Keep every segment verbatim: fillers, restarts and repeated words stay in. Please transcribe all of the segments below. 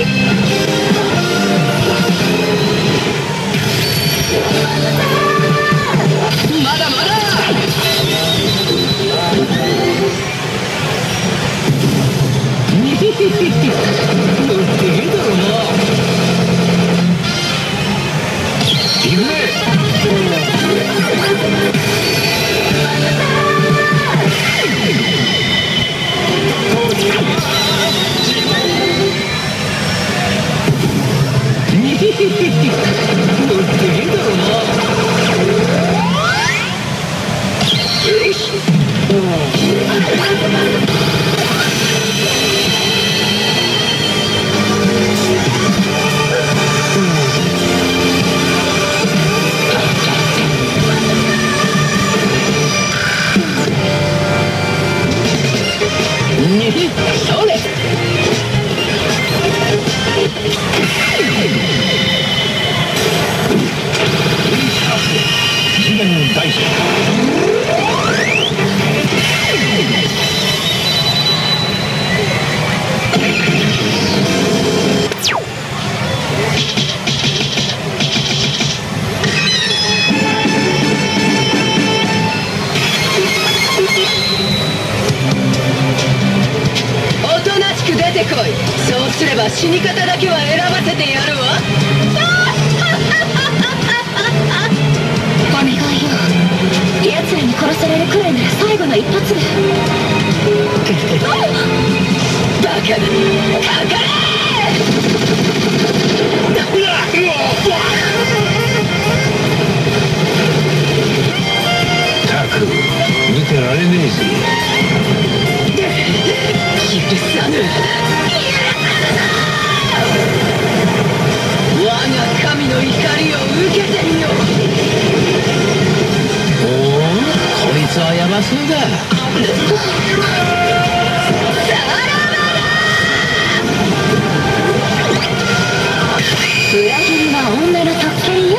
まだまだ。乗ってへんだろうな。行くぜ。乗ってへんだろうな。よし。それ。次元大将。おとなしく出てこい。そうすれば死に方だけは選ばせてやるわ。お願いよ。奴らに殺されるくらいなら最後の一発で。バカだ。かかれ。たく見てられねえぜ。許さぬ。我が神の怒りを受けてみよう。おお、こいつはヤバそうだ。裏切りは女の特権よ。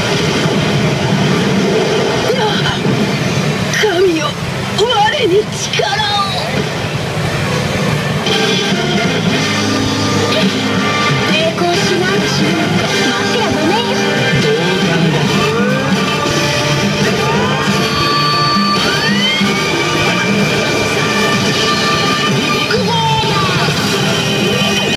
神よ、我に力